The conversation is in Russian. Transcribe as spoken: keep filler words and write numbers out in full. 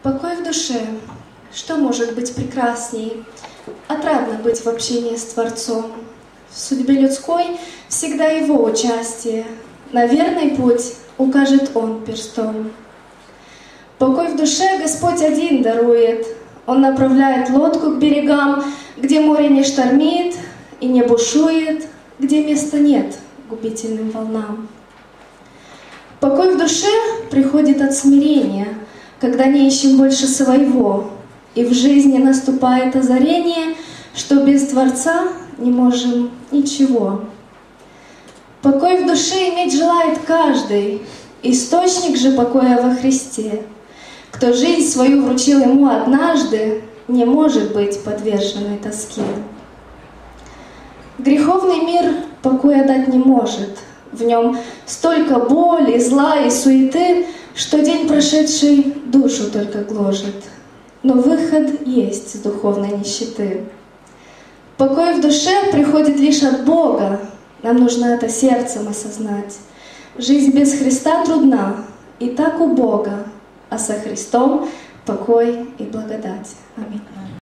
Покой в душе. Что может быть прекрасней? Отрадно быть в общении с Творцом. В судьбе людской всегда его участие. На верный путь укажет он перстом. Покой в душе Господь один дарует. Он направляет лодку к берегам, где море не штормит и не бушует, где места нет губительным волнам. Покой в душе приходит от смирения, когда не ищем больше своего, и в жизни наступает озарение, что без Творца не можем ничего. Покой в душе иметь желает каждый, источник же покоя во Христе. Кто жизнь свою вручил ему однажды, не может быть подверженной тоске. Греховный мир покоя дать не может. В нем столько боли, зла и суеты, что день прошедший душу только гложет. Но выход есть с духовной нищеты. Покой в душе приходит лишь от Бога. Нам нужно это сердцем осознать. Жизнь без Христа трудна, и так у Бога, а со Христом покой и благодать. Аминь.